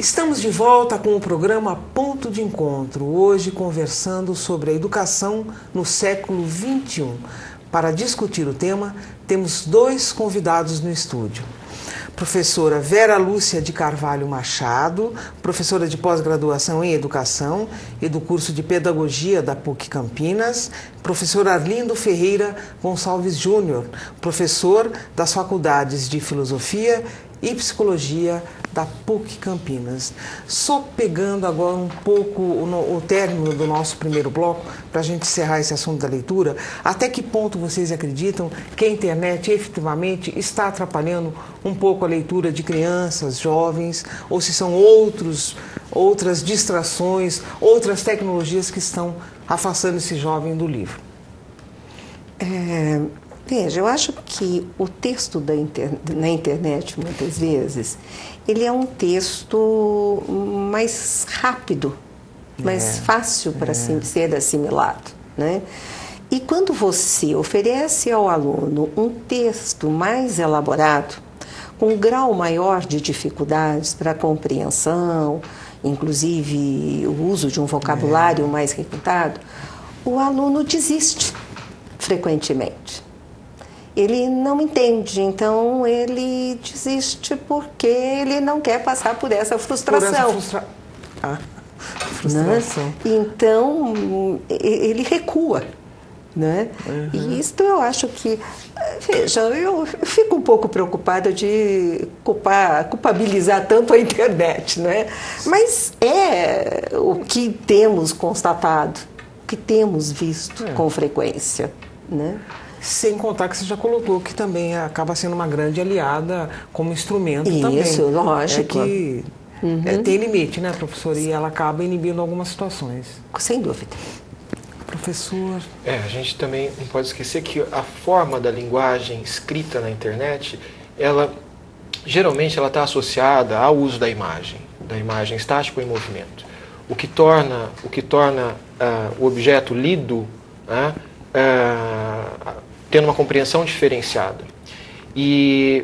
Estamos de volta com o programa Ponto de Encontro, hoje conversando sobre a educação no século XXI. Para discutir o tema, temos dois convidados no estúdio. Professora Vera Lúcia de Carvalho Machado, professora de pós-graduação em Educação e do curso de Pedagogia da PUC Campinas, professor Arlindo Ferreira Gonçalves Júnior, professor das Faculdades de Filosofia e Psicologia da PUC Campinas. Só pegando agora um pouco o término do nosso primeiro bloco, para a gente encerrar esse assunto da leitura, até que ponto vocês acreditam que a internet efetivamente está atrapalhando um pouco a leitura de crianças, jovens, ou se são outras distrações, outras tecnologias que estão afastando esse jovem do livro? Veja, eu acho que o texto na internet, muitas vezes, ele é um texto mais rápido, mais fácil para ser assimilado, né? E quando você oferece ao aluno um texto mais elaborado, com um grau maior de dificuldades para compreensão, inclusive o uso de um vocabulário mais requintado, o aluno desiste frequentemente. Ele não entende, então ele desiste porque ele não quer passar por essa frustração. Frustração. Né? Então, ele recua. Né? E isso eu acho que... Veja, eu fico um pouco preocupada de culpabilizar tanto a internet, né? Mas é o que temos constatado, o que temos visto com frequência, né? Sem contar que você já colocou que também acaba sendo uma grande aliada como instrumento também. Isso, lógico. É que tem limite, né, professor? E ela acaba inibindo algumas situações. Sem dúvida. Professor... A gente também não pode esquecer que a forma da linguagem escrita na internet, geralmente ela está associada ao uso da imagem estática ou em movimento. O que torna o objeto lido, tendo uma compreensão diferenciada. E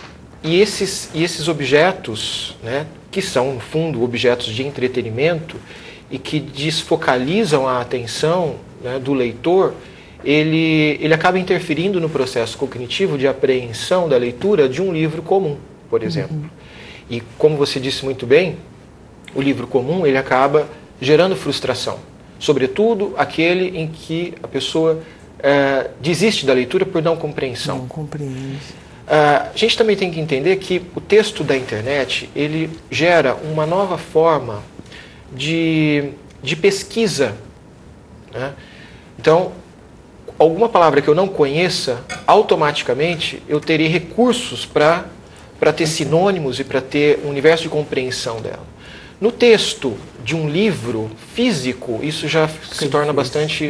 esses objetos, né, que são, no fundo, objetos de entretenimento e que desfocalizam a atenção, né, do leitor, ele acaba interferindo no processo cognitivo de apreensão da leitura de um livro comum, por exemplo. E, como você disse muito bem, o livro comum ele acaba gerando frustração, sobretudo aquele em que a pessoa desiste da leitura por não compreensão. Não compreende. A gente também tem que entender que o texto da internet ele gera uma nova forma de pesquisa, né? Então, alguma palavra que eu não conheça, automaticamente eu terei recursos para ter sinônimos e para ter um universo de compreensão dela. No texto de um livro físico, isso já se torna bastante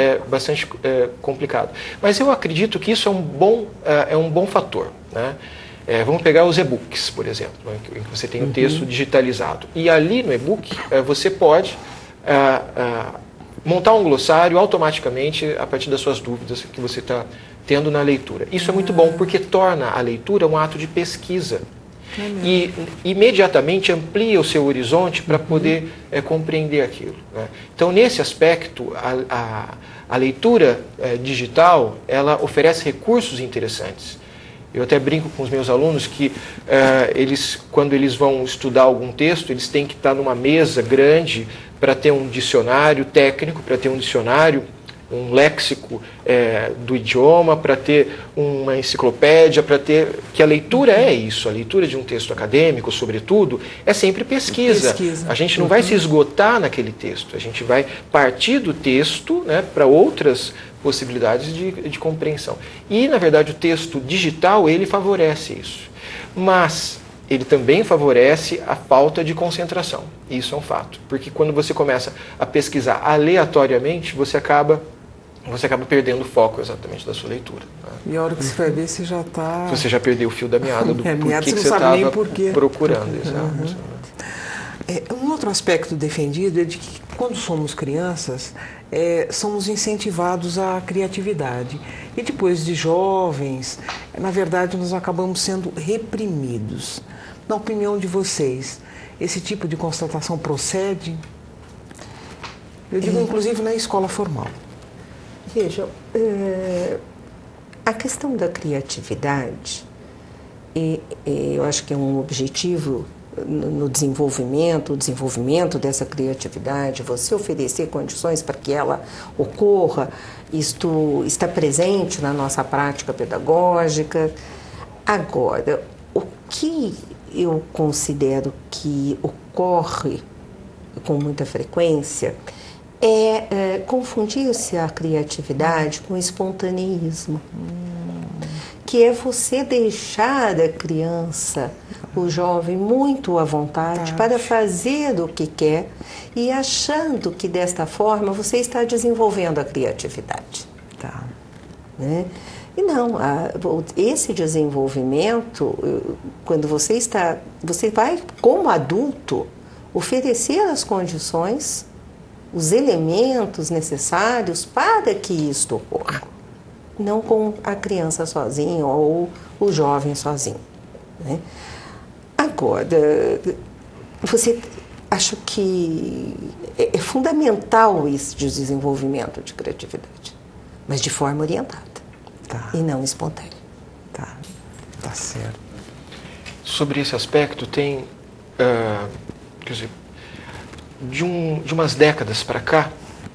complicado. Mas eu acredito que isso é um bom fator, né? Vamos pegar os e-books, por exemplo, né, em que você tem o texto digitalizado. E ali no e-book você pode montar um glossário automaticamente a partir das suas dúvidas que você está tendo na leitura. Isso é muito bom porque torna a leitura um ato de pesquisa. E imediatamente amplia o seu horizonte para poder compreender aquilo, né? Então, nesse aspecto, a leitura digital ela oferece recursos interessantes. Eu até brinco com os meus alunos que quando eles vão estudar algum texto, eles têm que estar numa mesa grande para ter um dicionário técnico, para ter um dicionário, um léxico do idioma, para ter uma enciclopédia, para ter... que a leitura é isso, a leitura de um texto acadêmico, sobretudo, é sempre pesquisa. A gente não vai se esgotar naquele texto, a gente vai partir do texto, né, para outras possibilidades de compreensão. E, na verdade, o texto digital, ele favorece isso. Mas ele também favorece a falta de concentração. Isso é um fato. Porque quando você começa a pesquisar aleatoriamente, você acaba perdendo o foco exatamente da sua leitura. E a hora que você vai ver, você já está... Você já perdeu o fio da meada do porquê que você estava procurando. Exato. Um outro aspecto defendido é de que, quando somos crianças, somos incentivados à criatividade. E depois de jovens, na verdade, nós acabamos sendo reprimidos. Na opinião de vocês, esse tipo de constatação procede? Eu digo, inclusive, na escola formal. Veja, a questão da criatividade, eu acho que é um objetivo no desenvolvimento, o desenvolvimento dessa criatividade, você oferecer condições para que ela ocorra, isto está presente na nossa prática pedagógica. Agora, o que eu considero que ocorre com muita frequência é confundir-se a criatividade com o espontaneísmo, que é você deixar a criança, o jovem, muito à vontade para fazer o que quer e achando que desta forma você está desenvolvendo a criatividade. Tá. Né? E não, esse desenvolvimento, quando você vai, como adulto, oferecer as condições, os elementos necessários para que isto ocorra. Não com a criança sozinha ou o jovem sozinho. Né? Agora, você acha que é fundamental esse desenvolvimento de criatividade, mas de forma orientada. Tá. E não espontânea. Tá certo. Sobre esse aspecto, tem, quer dizer, de umas décadas para cá,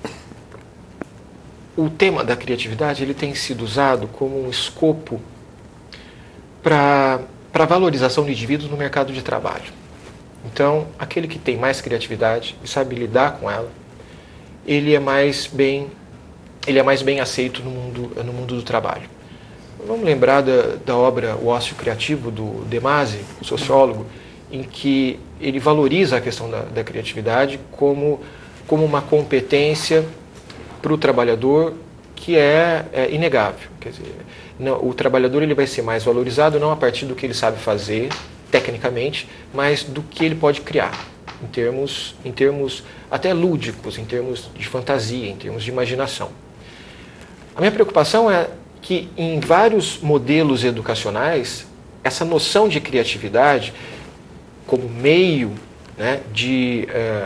o tema da criatividade ele tem sido usado como um escopo para a valorização de indivíduos no mercado de trabalho. Então, aquele que tem mais criatividade e sabe lidar com ela, ele é mais bem aceito no mundo do trabalho. Vamos lembrar da obra O Ócio Criativo, do De Masi, sociólogo, em que ele valoriza a questão da criatividade como uma competência para o trabalhador que é inegável. Quer dizer, o trabalhador ele vai ser mais valorizado não a partir do que ele sabe fazer, tecnicamente, mas do que ele pode criar, em termos até lúdicos, em termos de fantasia, em termos de imaginação. A minha preocupação é que em vários modelos educacionais, essa noção de criatividade como meio, né, de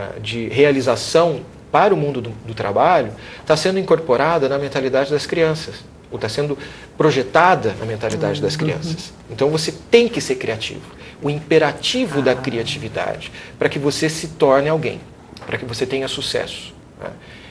realização para o mundo do trabalho está sendo incorporada na mentalidade das crianças, ou está sendo projetada na mentalidade das crianças. Então você tem que ser criativo. O imperativo da criatividade para que você se torne alguém, para que você tenha sucesso. Né?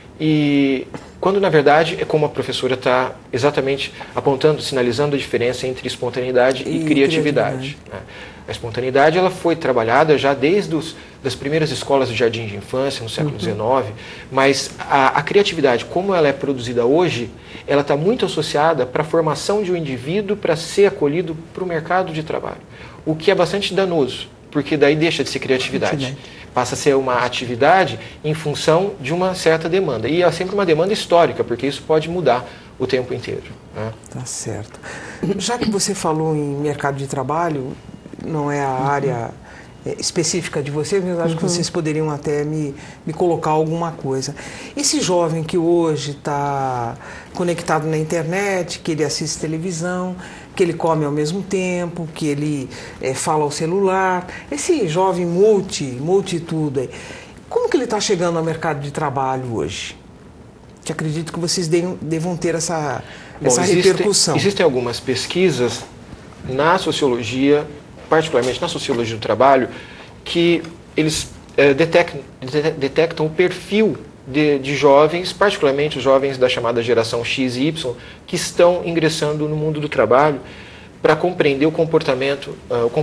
E quando na verdade é como a professora está exatamente apontando, sinalizando a diferença entre espontaneidade e criatividade. Né? A espontaneidade ela foi trabalhada já desde das primeiras escolas de jardim de infância, no século XIX, mas a criatividade, como ela é produzida hoje, ela está muito associada para a formação de um indivíduo para ser acolhido para o mercado de trabalho, o que é bastante danoso, porque daí deixa de ser criatividade. Passa a ser uma atividade em função de uma certa demanda. E é sempre uma demanda histórica, porque isso pode mudar o tempo inteiro. Né? Tá certo. Já que você falou em mercado de trabalho, não é a área específica de vocês, mas acho que vocês poderiam até me colocar alguma coisa. Esse jovem que hoje está conectado na internet, que ele assiste televisão, que ele come ao mesmo tempo, que ele fala ao celular, esse jovem multitudo aí, como que ele está chegando ao mercado de trabalho hoje? Que acredito que vocês devam ter essa repercussão. Existem algumas pesquisas na sociologia, particularmente na sociologia do trabalho, que eles detectam o perfil de jovens, particularmente os jovens da chamada geração X e Y, que estão ingressando no mundo do trabalho para compreender o comportamento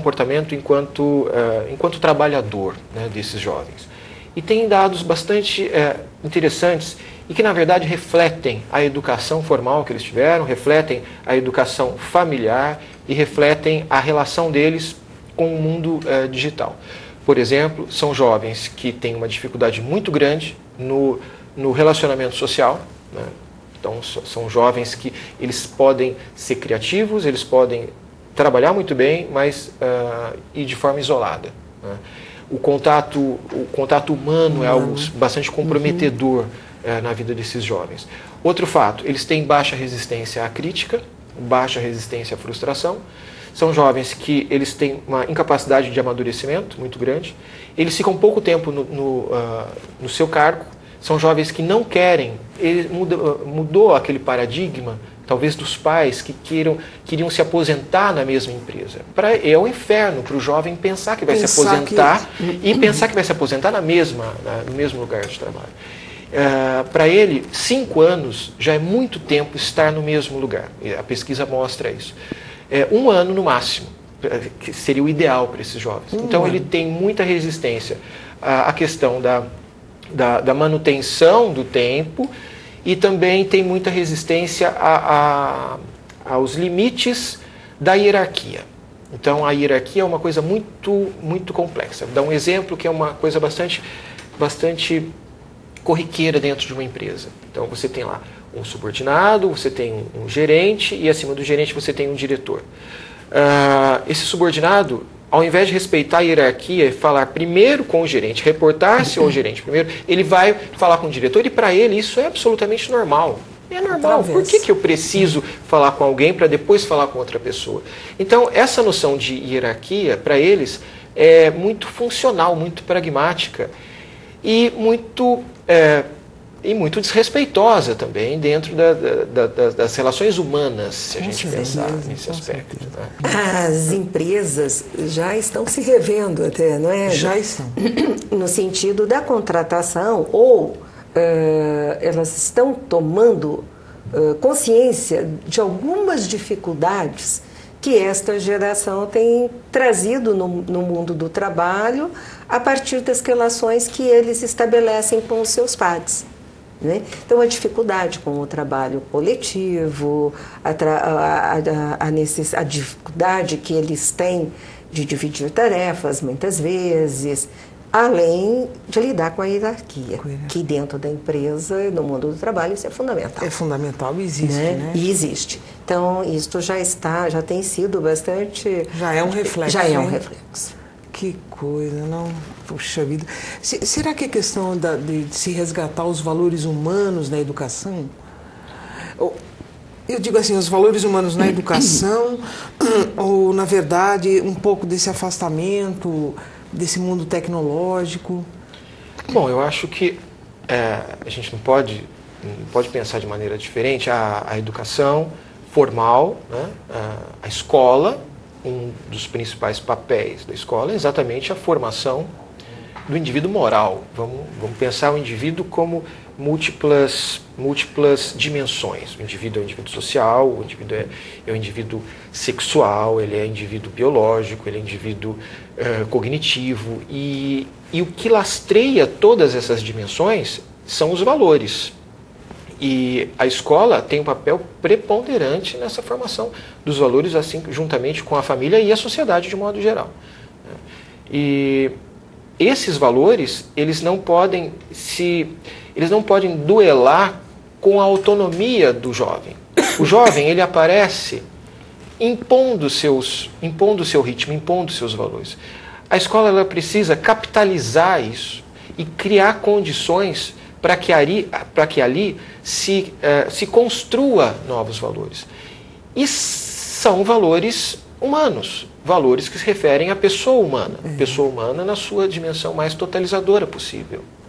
enquanto trabalhador, né, desses jovens. E tem dados bastante interessantes e que, na verdade, refletem a educação formal que eles tiveram, refletem a educação familiar e refletem a relação deles com o mundo digital. Por exemplo, são jovens que têm uma dificuldade muito grande no relacionamento social, né? Então, são jovens que eles podem ser criativos, eles podem trabalhar muito bem, mas e de forma isolada. Né? O contato humano é algo bastante comprometedor na vida desses jovens. Outro fato, eles têm baixa resistência à crítica, baixa resistência à frustração, São jovens que eles têm uma incapacidade de amadurecimento muito grande, eles ficam pouco tempo no seu cargo, são jovens que não querem, mudou aquele paradigma, talvez dos pais que queriam se aposentar na mesma empresa. É um inferno para o jovem pensar que vai se aposentar e pensar que vai se aposentar no mesmo lugar de trabalho. Para ele, 5 anos já é muito tempo estar no mesmo lugar. A pesquisa mostra isso. 1 ano no máximo, que seria o ideal para esses jovens. Então ele tem muita resistência à questão da manutenção do tempo e também tem muita resistência aos limites da hierarquia. Então a hierarquia é uma coisa muito, muito complexa. Vou dar um exemplo que é uma coisa bastante corriqueira dentro de uma empresa. Então você tem lá um subordinado, você tem um gerente e acima do gerente você tem um diretor. Esse subordinado, ao invés de respeitar a hierarquia e falar primeiro com o gerente, reportar-se ao gerente primeiro, ele vai falar com o diretor e para ele isso é absolutamente normal. É normal. Por que eu preciso falar com alguém para depois falar com outra pessoa? Então, essa noção de hierarquia, para eles, é muito funcional, muito pragmática e muito desrespeitosa também dentro das relações humanas, se a gente pensar nesse aspecto. Né? As empresas já estão se revendo até, não é? Já estão. No sentido da contratação, ou elas estão tomando consciência de algumas dificuldades que esta geração tem trazido no mundo do trabalho a partir das relações que eles estabelecem com os seus pares. Né? Então, a dificuldade com o trabalho coletivo, a dificuldade que eles têm de dividir tarefas, muitas vezes, além de lidar com a hierarquia, que dentro da empresa, no mundo do trabalho, isso é fundamental. É fundamental, existe, né? E existe. Então, isso já tem sido bastante... Já é um reflexo. Já é um reflexo. Que coisa, não? Puxa vida. Será que a questão de se resgatar os valores humanos na educação? Eu digo assim, os valores humanos na educação, ou, na verdade, um pouco desse afastamento desse mundo tecnológico? Bom, eu acho que a gente não pode pensar de maneira diferente. A educação formal, né? A escola, um dos principais papéis da escola é exatamente a formação do indivíduo moral. Vamos pensar o indivíduo como múltiplas dimensões. O indivíduo é um indivíduo social, o indivíduo é um indivíduo sexual, ele é indivíduo biológico, ele é indivíduo cognitivo. E o que lastreia todas essas dimensões são os valores. E a escola tem um papel preponderante nessa formação dos valores, assim, juntamente com a família e a sociedade de modo geral. E esses valores, eles não podem duelar com a autonomia do jovem. O jovem, ele aparece impondo o seu ritmo, impondo seus valores. A escola, ela precisa capitalizar isso e criar condições para que ali se construa novos valores. E são valores humanos, valores que se referem à pessoa humana na sua dimensão mais totalizadora possível.